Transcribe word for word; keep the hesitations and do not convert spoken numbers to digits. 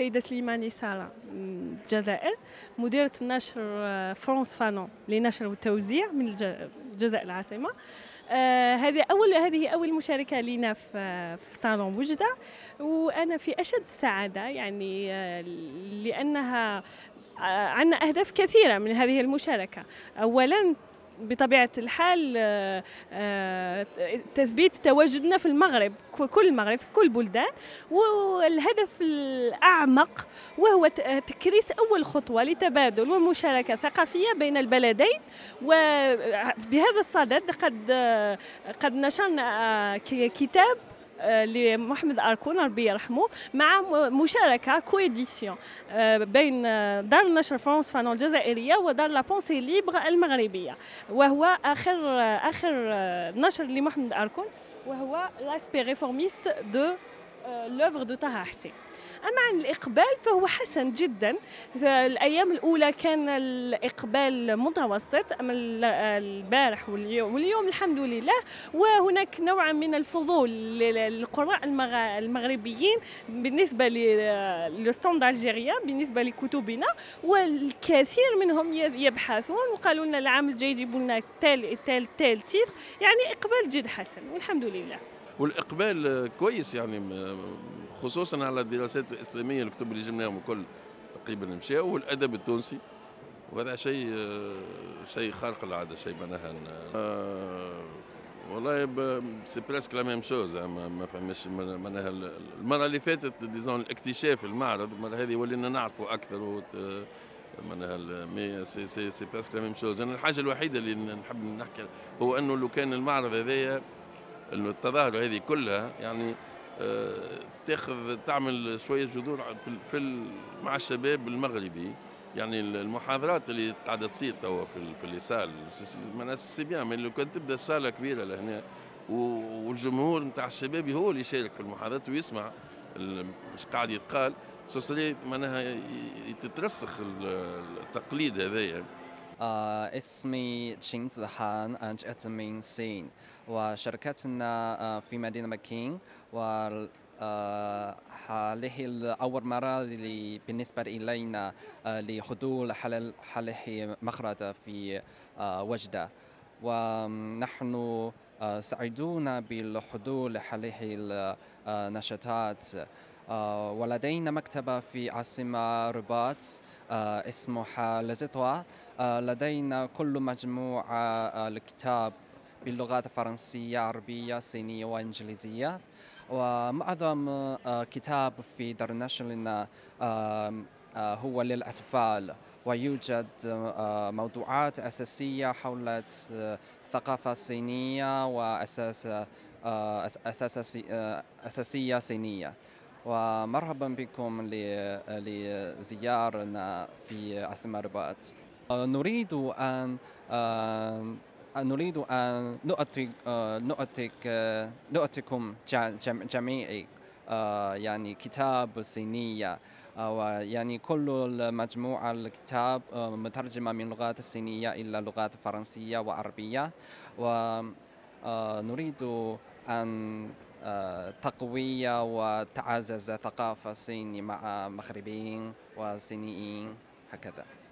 السيدة سليماني سارة من الجزائر، مديرة النشر فرانس فانون لنشر والتوزيع من الجزائر العاصمة. آه هذه أول هذه أول مشاركة لنا في في صالون وجدة، وأنا في أشد السعادة يعني آه لأنها آه عندنا أهداف كثيرة من هذه المشاركة. أولاً بطبيعة الحال تثبيت تواجدنا في المغرب، كل المغرب في كل بلدان، والهدف الأعمق وهو تكريس أول خطوة لتبادل ومشاركة ثقافية بين البلدين. وبهذا الصدد قد قد نشرنا كتاب لمحمد أركون ربي يرحمه مع مشاركة كويديسيون بين دار النشر فرانس فانون الجزائرية ودار لا بونسي ليبر المغربية، وهو آخر آخر نشر لمحمد أركون، وهو لاسبي ريفورميست دو لوفر دو طه حسين. أما عن الإقبال فهو حسن جدا. في الأيام الأولى كان الإقبال متوسط، أما البارح واليوم, واليوم الحمد لله، وهناك نوع من الفضول للقراء المغربيين بالنسبة للستوند الجيريا بالنسبة لكتبنا، والكثير منهم يبحثون وقالوا لنا العام الجاي يجيبوا لنا تال تال تال تيتر، يعني إقبال جد حسن والحمد لله. والإقبال كويس يعني، خصوصا على الدراسات الإسلامية، الكتب اللي جبناهم الكل تقريبا مشاو، والأدب التونسي، وهذا شيء شيء خارق العادة، شيء معناها آه والله سي بريسك لا ميم شوز، ما فهمش معناها. المرة اللي فاتت ديزون الاكتشاف المعرض، المرة هذه ولينا نعرفوا أكثر معناها، مي سي سي سي بريسك لا ميم شوز. أنا الحاجة الوحيدة اللي نحب نحكي هو أنه لو كان المعرض هذايا، التظاهر هذه كلها يعني أه تاخذ تعمل شويه جذور في, في مع الشباب المغربي، يعني المحاضرات اللي قاعده تصير توا في, في الليسال معناها سي بيان، من لو كان تبدا صاله كبيره لهنا والجمهور نتاع الشباب هو اللي يشارك في المحاضرات ويسمع مش قاعد يتقال سوسري، معناها تترسخ التقليد هذايا. آه اسمي تشين زهان، جئت من الصين، وشركتنا آه في مدينة بكين، و آه هذه أول مرة بالنسبة إلينا آه لحضور هذه مخرج في آه وجدة، ونحن آه سعيدون بالحضور هذه النشاطات. آه ولدينا مكتبة في عاصمة رباط آه اسمها لزيتوا، لدينا كل مجموعة الكتاب باللغات الفرنسية، عربية، صينية وإنجليزية، ومعظم كتاب في دار نشرنا هو للأطفال، ويوجد موضوعات أساسية حول الثقافة الصينية وأساس أساسية صينية. ومرحبا بكم لزيارنا في عاصمة رباط. نريد أن نريد أن نؤتي نؤتيك نؤتيكم جميعا يعني كتاب صينية، ويعني كل مجموعة الكتاب مترجمة من اللغات الصينية إلى اللغات الفرنسية وعربية، ونريد أن تقوية وتعزز ثقافة الصين مع مغربيين وصينيين هكذا.